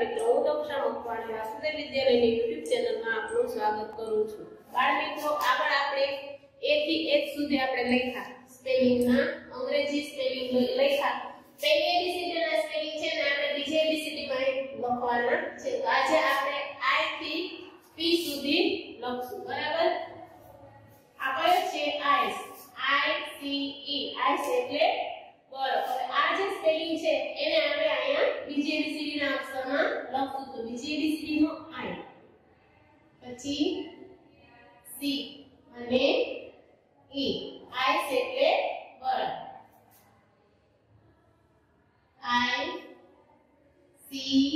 મિત્રો, હું ડોક્ટર મકવાણી વાસુદેવ વિદ્યાલયની YouTube ચેનલમાં આપનું સ્વાગત કરું છું। બાળ મિત્રો, આગળ આપણે A થી H સુધી આપણે લખ્યા સ્પેલિંગના અંગ્રેજી સ્પેલિંગ લખ્યા। પહેલી ABCD ના સ્પેલિંગ છે ને આપણે બીજી ABCD માં લખવાના છે। તો આજે આપણે I થી P સુધી લખશું, બરાબર? આ કયો છે? I C E, I એટલે બરાબર। હવે આ જે સ્પેલિંગ છે એને આપણે અહીંયા બીજી ABCD ના અક્ષરમાં લખશું। તો બીજી ABCD નો I, પછી C અને E। I એટલે બરાબર, I C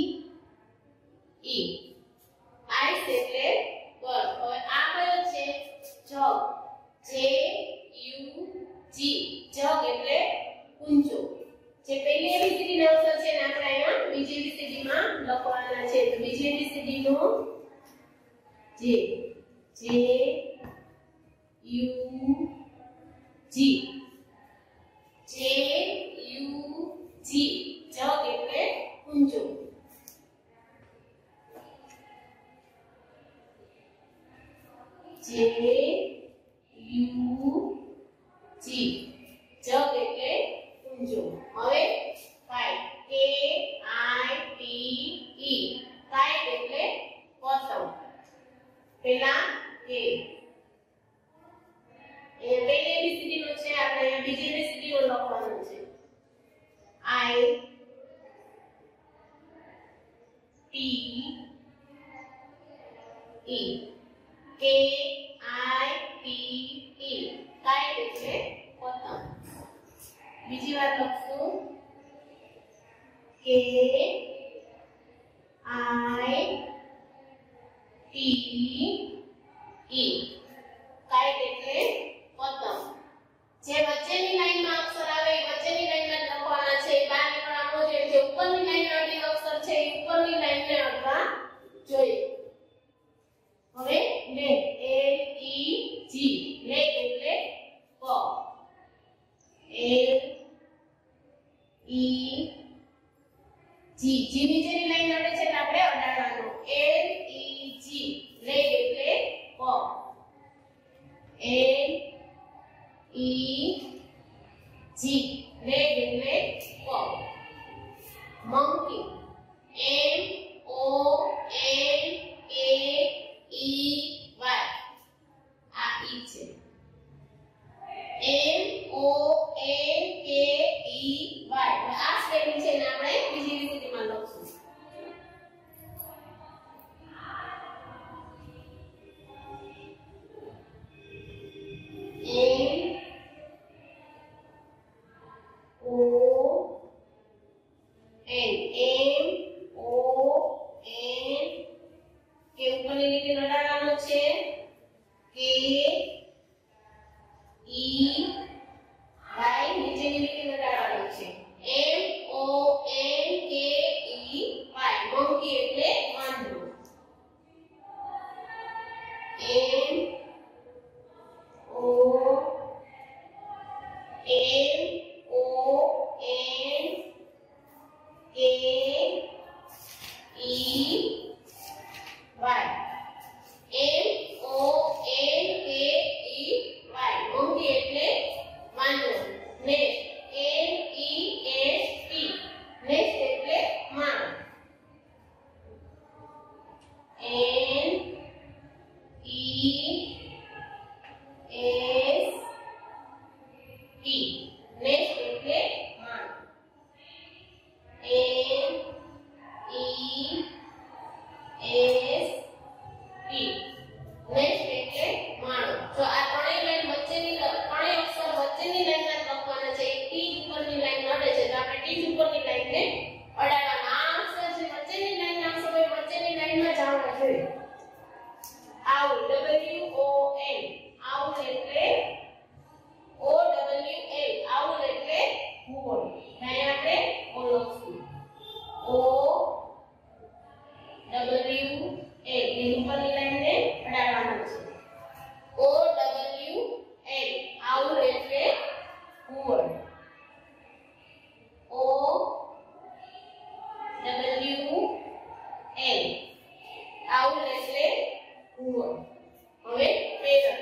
E, I એટલે બરાબર। હવે આ કયો છે? જગ, J U G, જગ એટલે ઊંચો। જે પહેલી ABCD નો અક્ષર છે ને આપણે અહીંયા બીજી ABCD માં લખવાના છે। તો બીજી ABCD નો J, J U G, J U G, જગ એટલે ઊંચો। J U G, જગ એટલે ઊંચો। હવે kite, K I T E, kite એટલે પતંગ। પેલા K, એ પહેલી ABCD નો છે, આપણે અહીંયા બીજી ABCD નો લખવાનું છે। I T E, K I T E, kite એટલે પતંગ। બીજી વાર લખશું K I T E, kite એટલે પતંગ। જે વચ્ચેની લાઈનમાં અક્ષર આવે એ વચ્ચેની લાઈનમાં લખવાના છે, બહાર નીકળવા ન જોઈએ। જે ઉપરની લાઈનમાં અડધી અક્ષર છે એ ઉપરની લાઈનને અડવા જોઈએ। હવે leg, L E G, leg એટલે પગ, L E G, જી નીચેની લાઈન અડે છે એટલે આપણે અડાડવાનો, L E G, લેગ એટલે પગ, L E G, લેગ એટલે પગ। Monkey, M O N K E Y, આ ઈ છે, M O N K E Y। આ સ્પેલિંગ છે ને આપણે બીજી ABCD માં લખશું। એલ આઉલ એટલે ભૂવન. હવે પેરટ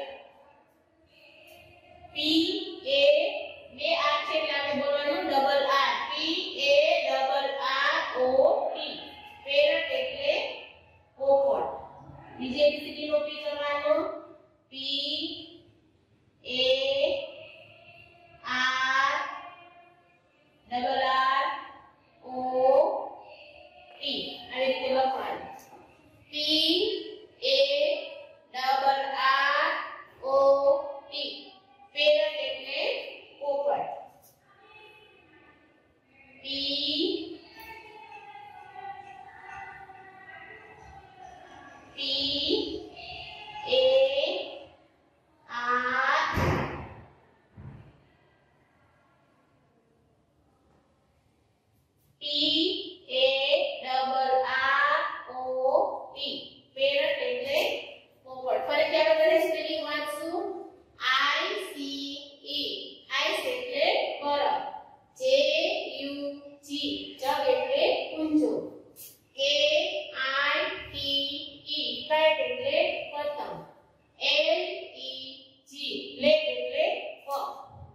પી એ બે આર છે એટલે આપણે બોલવાનું double R P A double R O T parrot એટલે પોપટ. બીજે એબીસીડી નો પી કરવાનો P A R double R O T આવી રીતે લખવાનું P A double R O T parrot એટલે પોપટ. P P A R P A double R O T parrot એટલે પોપટ. ફરીથી આપણે બધા સ્પેલિંગ વાંચશું આઈ સી ઈ આઈસ એટલે બરફ જે યુ જી જગ એટલે કુંજો કે આઈ ટી ઈ કાઇટ એટલે પતંગ એલ ઈ જી લેગ એટલે પગ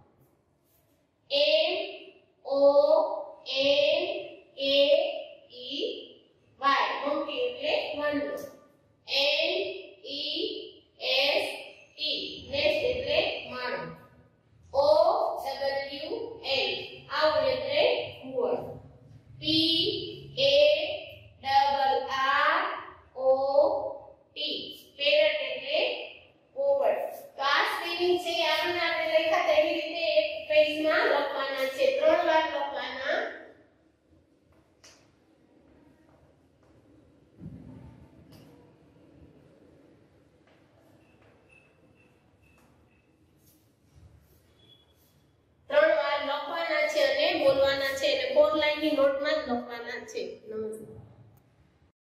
એમ ઓ એન એ ઈ વાય મોંકી એટલે વાંદરો N E S T nest એટલે માણસ ઓ ડબલ્યુ એલ આઉલ એટલે ભૂવન P A double R O T parrot એટલે પોપટ. તો આ સ્પેલિંગ છે આના આપણે લખ્યા હતા એવી રીતે એક પેજમાં લખવાના છે 3 વાર લખવાના. લખવાના છે અને બોલવાના છે અને 4 લાઈનની નોટમાં જ લખવાના છે. નમસ્કાર.